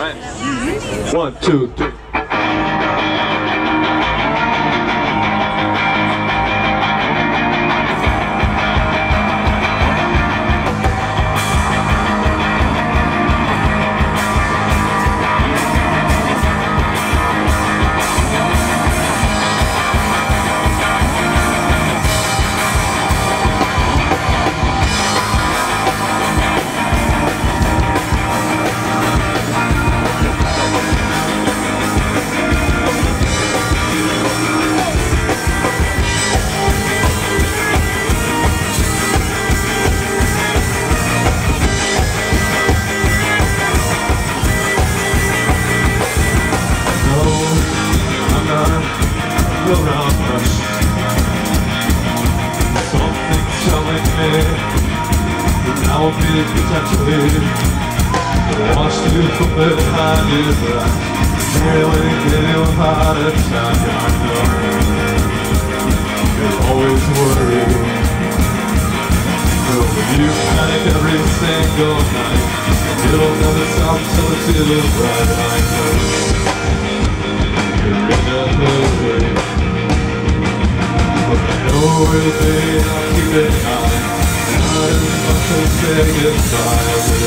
right? 1, 2, 3. I'll be potentially watch you from behind your back. Really give you a heart attack. I know you're always worried, but when you panic every single night, it'll never stop till it's too bright. I know you're in a hurry, but I know it'll be. I'll keep it high. I'll say goodbye.